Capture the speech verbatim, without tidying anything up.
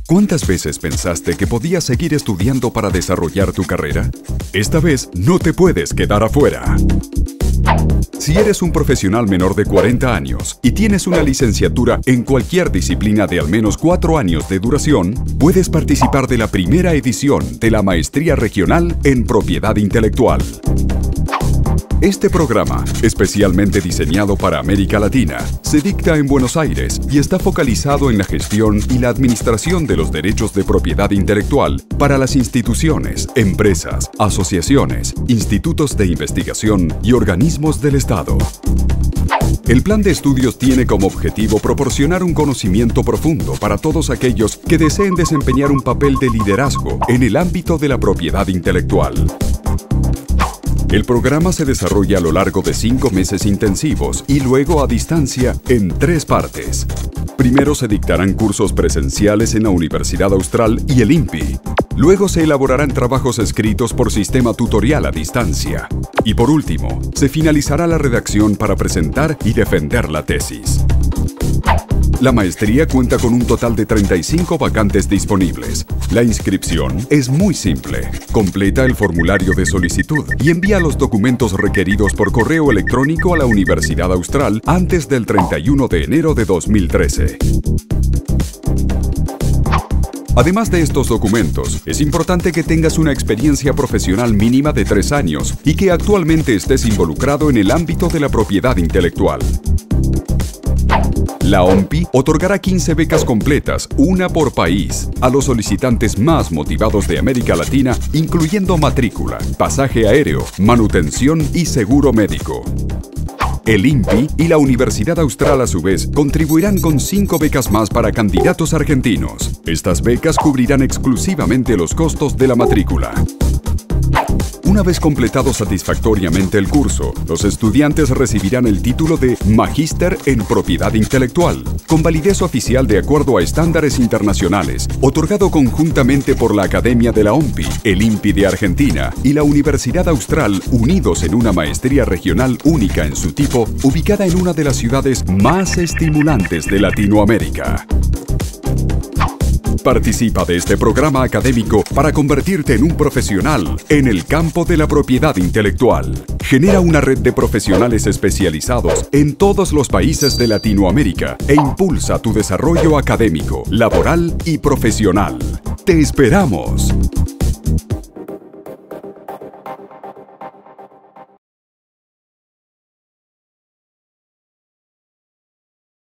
¿Cuántas veces pensaste que podías seguir estudiando para desarrollar tu carrera? Esta vez no te puedes quedar afuera. Si eres un profesional menor de cuarenta años y tienes una licenciatura en cualquier disciplina de al menos cuatro años de duración, puedes participar de la primera edición de la Maestría Regional en Propiedad Intelectual. Este programa, especialmente diseñado para América Latina, se dicta en Buenos Aires y está focalizado en la gestión y la administración de los derechos de propiedad intelectual para las instituciones, empresas, asociaciones, institutos de investigación y organismos del Estado. El plan de estudios tiene como objetivo proporcionar un conocimiento profundo para todos aquellos que deseen desempeñar un papel de liderazgo en el ámbito de la propiedad intelectual. El programa se desarrolla a lo largo de cinco meses intensivos y luego a distancia en tres partes. Primero se dictarán cursos presenciales en la Universidad Austral y el I N P I. Luego se elaborarán trabajos escritos por sistema tutorial a distancia. Y por último, se finalizará la redacción para presentar y defender la tesis. La maestría cuenta con un total de treinta y cinco vacantes disponibles. La inscripción es muy simple. Completa el formulario de solicitud y envía los documentos requeridos por correo electrónico a la Universidad Austral antes del treinta y uno de enero de dos mil trece. Además de estos documentos, es importante que tengas una experiencia profesional mínima de tres años y que actualmente estés involucrado en el ámbito de la propiedad intelectual. La O M P I otorgará quince becas completas, una por país, a los solicitantes más motivados de América Latina, incluyendo matrícula, pasaje aéreo, manutención y seguro médico. El I N P I y la Universidad Austral, a su vez, contribuirán con cinco becas más para candidatos argentinos. Estas becas cubrirán exclusivamente los costos de la matrícula. Una vez completado satisfactoriamente el curso, los estudiantes recibirán el título de Magíster en Propiedad Intelectual, con validez oficial de acuerdo a estándares internacionales, otorgado conjuntamente por la Academia de la O M P I, el I N P I de Argentina y la Universidad Austral, unidos en una maestría regional única en su tipo, ubicada en una de las ciudades más estimulantes de Latinoamérica. Participa de este programa académico para convertirte en un profesional en el campo de la propiedad intelectual. Genera una red de profesionales especializados en todos los países de Latinoamérica e impulsa tu desarrollo académico, laboral y profesional. ¡Te esperamos!